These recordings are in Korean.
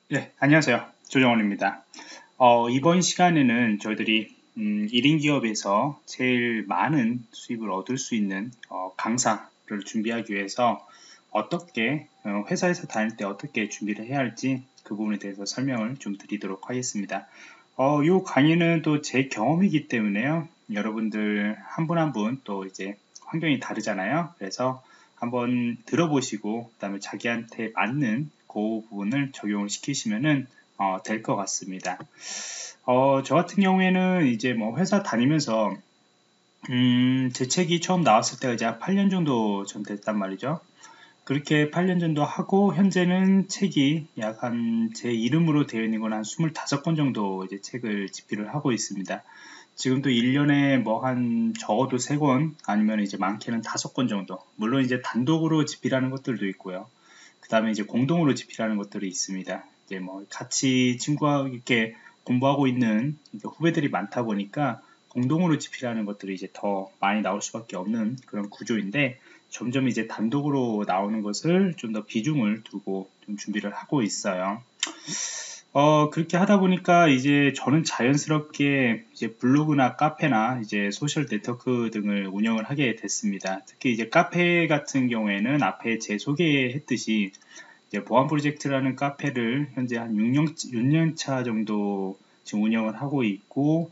네, 안녕하세요. 조정원입니다. 이번 시간에는 저희들이 1인 기업에서 제일 많은 수입을 얻을 수 있는 강사를 준비하기 위해서 어떻게 회사에서 다닐 때 어떻게 준비를 해야 할지 그 부분에 대해서 설명을 좀 드리도록 하겠습니다. 이 강의는 또 제 경험이기 때문에요. 여러분들 한 분 한 분 또 이제 환경이 다르잖아요. 그래서 한번 들어보시고 그다음에 자기한테 맞는 그 부분을 적용을 시키시면은 될 것 같습니다. 저 같은 경우에는 이제 뭐 회사 다니면서 제 책이 처음 나왔을 때가 이제 한 8년 정도 전 됐단 말이죠. 그렇게 8년 정도 하고 현재는 책이 약 한 제 이름으로 되어 있는 건 한 25권 정도 이제 책을 집필을 하고 있습니다. 지금도 1년에 뭐 한 적어도 3권 아니면 이제 많게는 5권 정도. 물론 이제 단독으로 집필하는 것들도 있고요. 그 다음에 이제 공동으로 집필하는 것들이 있습니다. 이제 뭐 같이 친구와 이렇게 공부하고 있는 후배들이 많다 보니까 공동으로 집필하는 것들이 이제 더 많이 나올 수밖에 없는 그런 구조인데 점점 이제 단독으로 나오는 것을 좀 더 비중을 두고 좀 준비를 하고 있어요. 그렇게 하다 보니까 이제 저는 자연스럽게 이제 블로그나 카페나 이제 소셜 네트워크 등을 운영을 하게 됐습니다. 특히 이제 카페 같은 경우에는 앞에 제 소개했듯이 이제 보안 프로젝트라는 카페를 현재 한 6년 차 정도 지금 운영을 하고 있고,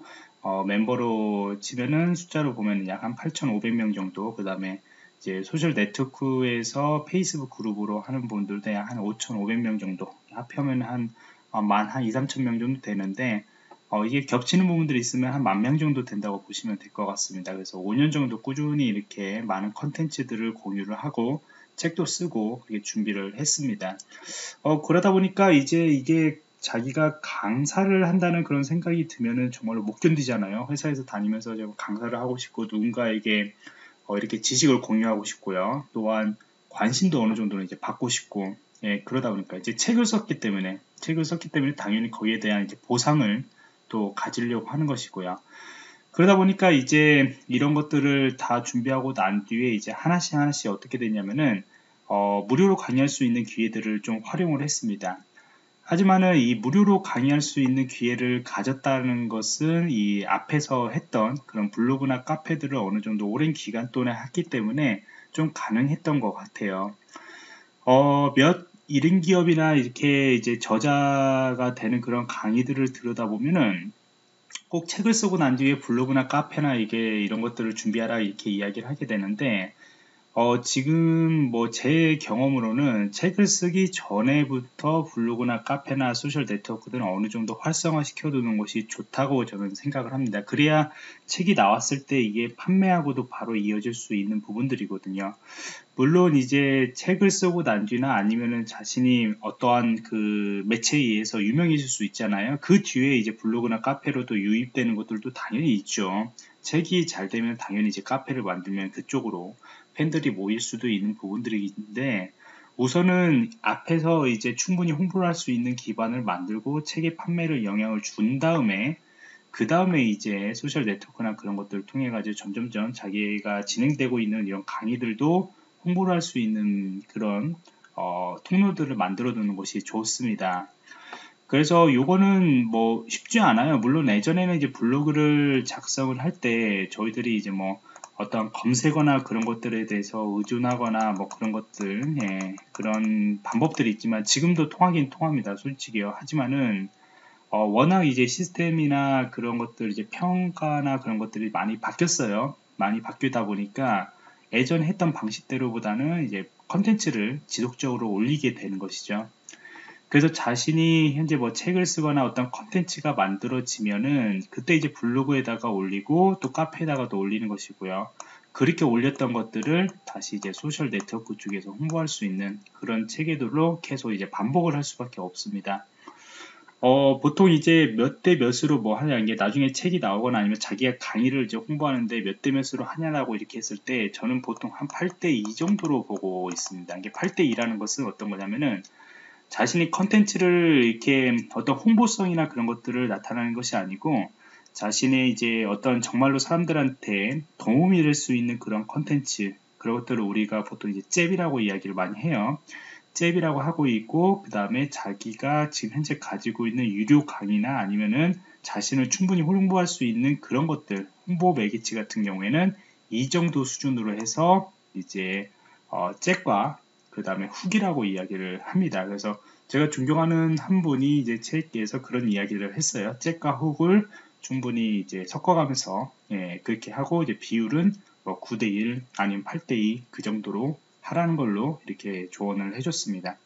멤버로 치면은 숫자로 보면 약 한 8,500명 정도, 그 다음에 이제 소셜 네트워크에서 페이스북 그룹으로 하는 분들도 약 한 5,500명 정도, 합하면 한 2, 3천 명 정도 되는데, 이게 겹치는 부분들이 있으면 한 10,000명 정도 된다고 보시면 될 것 같습니다. 그래서 5년 정도 꾸준히 이렇게 많은 컨텐츠들을 공유를 하고, 책도 쓰고, 그렇게 준비를 했습니다. 그러다 보니까 이제 이게 자기가 강사를 한다는 그런 생각이 들면은 정말로 못 견디잖아요. 회사에서 다니면서 좀 강사를 하고 싶고, 누군가에게 이렇게 지식을 공유하고 싶고요. 또한 관심도 어느 정도는 이제 받고 싶고, 예, 그러다 보니까 이제 책을 썼기 때문에 당연히 거기에 대한 이제 보상을 또 가지려고 하는 것이고요. 그러다 보니까 이제 이런 것들을 다 준비하고 난 뒤에 이제 하나씩 하나씩 어떻게 되냐면은 무료로 강의할 수 있는 기회들을 좀 활용을 했습니다. 하지만은 이 무료로 강의할 수 있는 기회를 가졌다는 것은 이 앞에서 했던 그런 블로그나 카페들을 어느 정도 오랜 기간 동안 했기 때문에 좀 가능했던 것 같아요. 몇 이른 기업이나 이렇게 이제 저자가 되는 그런 강의들을 들여다보면은 꼭 책을 쓰고 난 뒤에 블로그나 카페나 이게 이런 것들을 준비하라 이렇게 이야기를 하게 되는데 지금 뭐 제 경험으로는 책을 쓰기 전에부터 블로그나 카페나 소셜 네트워크들은 어느 정도 활성화 시켜두는 것이 좋다고 저는 생각을 합니다. 그래야 책이 나왔을 때 이게 판매하고도 바로 이어질 수 있는 부분들이거든요. 물론 이제 책을 쓰고 난 뒤나 아니면은 자신이 어떠한 그 매체에 의해서 유명해질 수 있잖아요. 그 뒤에 이제 블로그나 카페로도 유입되는 것들도 당연히 있죠. 책이 잘 되면 당연히 이제 카페를 만들면 그쪽으로 팬들이 모일 수도 있는 부분들이 있는데 우선은 앞에서 이제 충분히 홍보를 할 수 있는 기반을 만들고 책의 판매를 영향을 준 다음에 그 다음에 이제 소셜 네트워크나 그런 것들을 통해 가지고 점점점 자기가 진행되고 있는 이런 강의들도 홍보를 할 수 있는 그런 통로들을 만들어 두는 것이 좋습니다. 그래서 요거는 뭐 쉽지 않아요. 물론 예전에는 이제 블로그를 작성을 할 때 저희들이 이제 뭐 어떤 검색어나 그런 것들에 대해서 의존하거나 뭐 그런 것들, 예, 그런 방법들이 있지만 지금도 통하긴 통합니다. 솔직히요. 하지만은 워낙 이제 시스템이나 그런 것들 이제 평가나 그런 것들이 많이 바뀌었어요. 많이 바뀌다 보니까 예전에 했던 방식대로보다는 이제 컨텐츠를 지속적으로 올리게 되는 것이죠. 그래서 자신이 현재 뭐 책을 쓰거나 어떤 컨텐츠가 만들어지면은 그때 이제 블로그에다가 올리고 또 카페에다가도 올리는 것이고요. 그렇게 올렸던 것들을 다시 이제 소셜 네트워크 쪽에서 홍보할 수 있는 그런 체계들로 계속 이제 반복을 할 수밖에 없습니다. 보통 이제 몇 대 몇으로 뭐 하냐, 이게 나중에 책이 나오거나 아니면 자기가 강의를 이제 홍보하는데 몇 대 몇으로 하냐라고 이렇게 했을 때 저는 보통 한 8대 2 정도로 보고 있습니다. 이게 8대 2라는 것은 어떤 거냐면은 자신이 컨텐츠를 이렇게 어떤 홍보성이나 그런 것들을 나타내는 것이 아니고 자신의 이제 어떤 정말로 사람들한테 도움이 될 수 있는 그런 컨텐츠 그런 것들을 우리가 보통 이제 잽이라고 이야기를 많이 해요. 잽이라고 하고 있고, 그 다음에 자기가 지금 현재 가지고 있는 유료 강의나 아니면은 자신을 충분히 홍보할 수 있는 그런 것들, 홍보 매개체 같은 경우에는 이 정도 수준으로 해서 이제 잭과 그 다음에 훅이라고 이야기를 합니다. 그래서 제가 존경하는 한 분이 이제 책에서 그런 이야기를 했어요. 잭과 훅을 충분히 이제 섞어가면서 그렇게 하고 이제 비율은 뭐 9대1 아니면 8대2 그 정도로 하라는 걸로 이렇게 조언을 해줬습니다.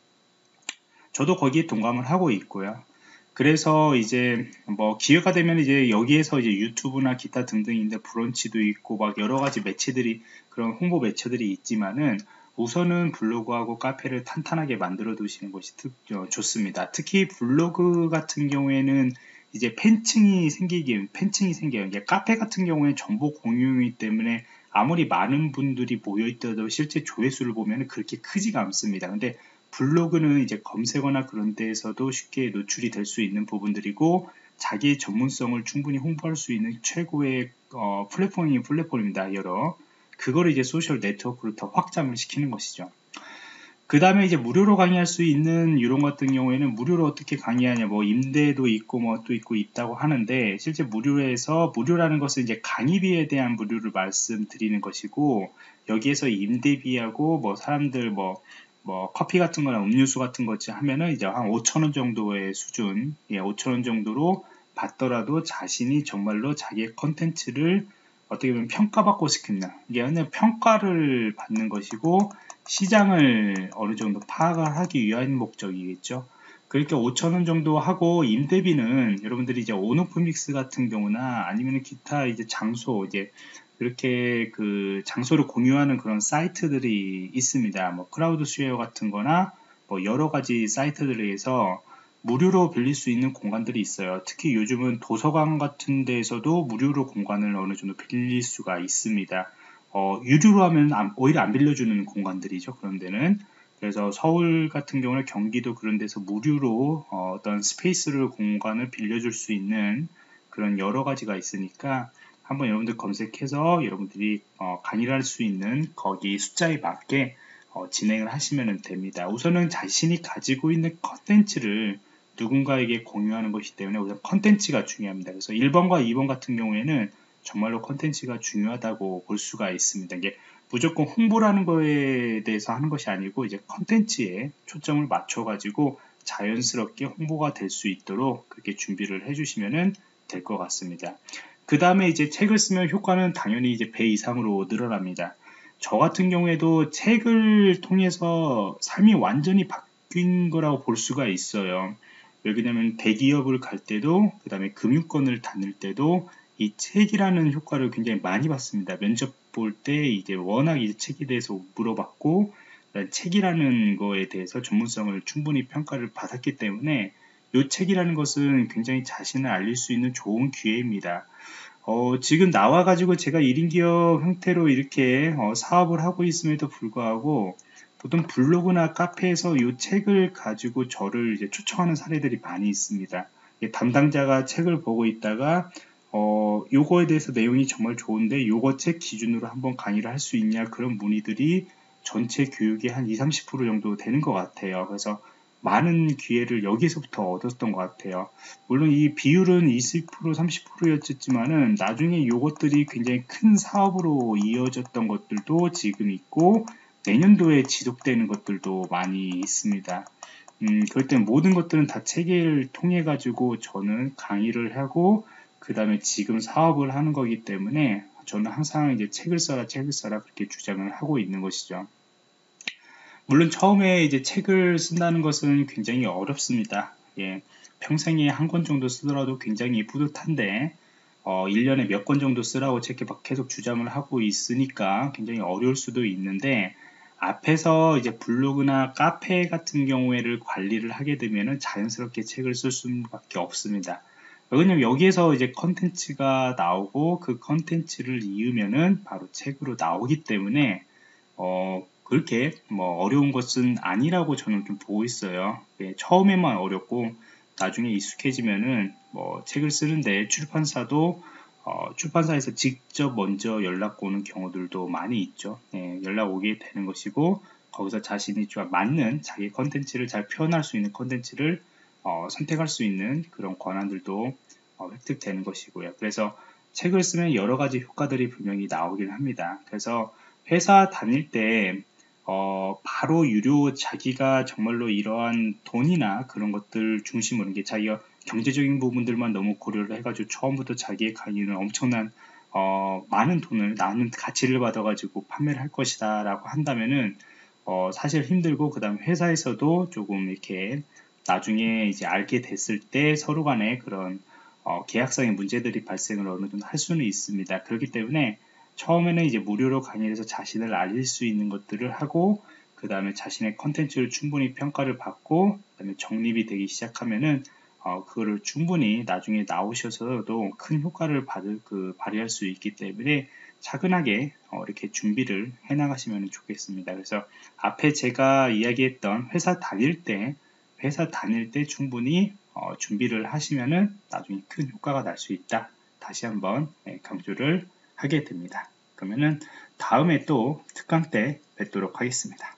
저도 거기에 동감을 하고 있고요. 그래서 이제 뭐 기회가 되면 이제 여기에서 이제 유튜브나 기타 등등인데 브런치도 있고 막 여러 가지 매체들이 그런 홍보 매체들이 있지만은 우선은 블로그하고 카페를 탄탄하게 만들어 두시는 것이 좋습니다. 특히 블로그 같은 경우에는 이제 팬층이 생겨요. 이게 카페 같은 경우에는 정보 공유이기 때문에 아무리 많은 분들이 모여 있더라도 실제 조회수를 보면 그렇게 크지가 않습니다. 근데 블로그는 이제 검색어나 그런 데에서도 쉽게 노출이 될 수 있는 부분들이고 자기의 전문성을 충분히 홍보할 수 있는 최고의 플랫폼입니다. 그거를 이제 소셜 네트워크로 더 확장을 시키는 것이죠. 그 다음에 이제 무료로 강의할 수 있는 이런 같은 경우에는 무료로 어떻게 강의하냐, 뭐 임대도 있고 뭐 또 있다고 하는데 실제 무료에서 무료라는 것은 이제 강의비에 대한 무료를 말씀드리는 것이고 여기에서 임대비하고 뭐 사람들 뭐 커피 같은 거나 음료수 같은 거지 하면은 이제 한 5,000원 정도의 수준, 5,000원 정도로 받더라도 자신이 정말로 자기의 컨텐츠를 어떻게 보면 평가받고 싶겠냐. 이게 그냥 평가를 받는 것이고 시장을 어느 정도 파악을 하기 위한 목적이겠죠. 그러니까 5,000원 정도 하고 임대비는 여러분들이 이제 온오프믹스 같은 경우나 아니면 기타 이제 장소 이제 그렇게 그 장소를 공유하는 그런 사이트들이 있습니다. 뭐 크라우드 쉐어 같은 거나 뭐 여러 가지 사이트들에서 무료로 빌릴 수 있는 공간들이 있어요. 특히 요즘은 도서관 같은 데에서도 무료로 공간을 어느 정도 빌릴 수가 있습니다. 유료로 하면 오히려 안 빌려주는 공간들이죠. 그런 데는. 그래서 서울 같은 경우는 경기도 그런 데서 무료로 어떤 스페이스를 공간을 빌려줄 수 있는 그런 여러 가지가 있으니까 한번 여러분들 검색해서 여러분들이 강의를 할 수 있는 거기 숫자에 맞게 진행을 하시면 됩니다. 우선은 자신이 가지고 있는 컨텐츠를 누군가에게 공유하는 것이기 때문에 우선 컨텐츠가 중요합니다. 그래서 1번과 2번 같은 경우에는 정말로 컨텐츠가 중요하다고 볼 수가 있습니다. 이게 무조건 홍보라는 거에 대해서 하는 것이 아니고 이제 컨텐츠에 초점을 맞춰 가지고 자연스럽게 홍보가 될 수 있도록 그렇게 준비를 해주시면 될 것 같습니다. 그 다음에 이제 책을 쓰면 효과는 당연히 이제 배 이상으로 늘어납니다. 저 같은 경우에도 책을 통해서 삶이 완전히 바뀐 거라고 볼 수가 있어요. 왜 그러냐면 대기업을 갈 때도 그 다음에 금융권을 다닐 때도 이 책이라는 효과를 굉장히 많이 받습니다. 면접 볼 때 이제 워낙 이 책에 대해서 물어봤고 책이라는 거에 대해서 전문성을 충분히 평가를 받았기 때문에 이 책이라는 것은 굉장히 자신을 알릴 수 있는 좋은 기회입니다. 지금 나와가지고 제가 1인 기업 형태로 이렇게 사업을 하고 있음에도 불구하고 보통 블로그나 카페에서 이 책을 가지고 저를 이제 초청하는 사례들이 많이 있습니다. 담당자가 책을 보고 있다가 요거에 대해서 내용이 정말 좋은데 요거 책 기준으로 한번 강의를 할 수 있냐 그런 문의들이 전체 교육의 한 20-30% 정도 되는 것 같아요. 그래서 많은 기회를 여기서부터 얻었던 것 같아요. 물론 이 비율은 20% 30%였지만은 나중에 요것들이 굉장히 큰 사업으로 이어졌던 것들도 지금 있고 내년도에 지속되는 것들도 많이 있습니다. 그럴 때 모든 것들은 다 체계를 통해 가지고 저는 강의를 하고 그 다음에 지금 사업을 하는 거기 때문에 저는 항상 이제 책을 써라 그렇게 주장을 하고 있는 것이죠. 물론 처음에 이제 책을 쓴다는 것은 굉장히 어렵습니다. 평생에 한 권 정도 쓰더라도 굉장히 뿌듯한데 1년에 몇 권 정도 쓰라고 제게 계속 주장을 하고 있으니까 굉장히 어려울 수도 있는데 앞에서 이제 블로그나 카페 같은 경우에를 관리를 하게 되면은 자연스럽게 책을 쓸 수밖에 없습니다. 왜냐면 여기에서 이제 컨텐츠가 나오고 그 컨텐츠를 이으면은 바로 책으로 나오기 때문에 그렇게 뭐 어려운 것은 아니라고 저는 좀 보고 있어요. 처음에만 어렵고 나중에 익숙해지면은 뭐 책을 쓰는데 출판사도 출판사에서 직접 먼저 연락 오는 경우들도 많이 있죠. 연락 오게 되는 것이고 거기서 자신이 좀 맞는 자기 컨텐츠를 잘 표현할 수 있는 컨텐츠를 선택할 수 있는 그런 권한들도 획득되는 것이고요. 그래서 책을 쓰면 여러 가지 효과들이 분명히 나오긴 합니다. 그래서 회사 다닐 때 바로 유료 자기가 정말로 이러한 돈이나 그런 것들 중심으로 이게 자기가 경제적인 부분들만 너무 고려를 해가지고 처음부터 자기의 강의는 엄청난 많은 돈을 나는 가치를 받아가지고 판매를 할 것이다 라고 한다면은 사실 힘들고 그 다음 회사에서도 조금 이렇게 나중에 이제 알게 됐을 때 서로 간에 그런 계약상의 문제들이 발생을 어느 정도 할 수는 있습니다. 그렇기 때문에 처음에는 이제 무료로 강의를 해서 자신을 알릴 수 있는 것들을 하고 그 다음에 자신의 컨텐츠를 충분히 평가를 받고 그 다음에 정립이 되기 시작하면은 그거를 충분히 나중에 나오셔서도 큰 효과를 발휘할 수 있기 때문에 차근하게 이렇게 준비를 해 나가시면 좋겠습니다. 그래서 앞에 제가 이야기했던 회사 다닐 때 충분히 준비를 하시면은 나중에 큰 효과가 날 수 있다. 다시 한번 강조를 하게 됩니다. 그러면은 다음에 또 특강 때 뵙도록 하겠습니다.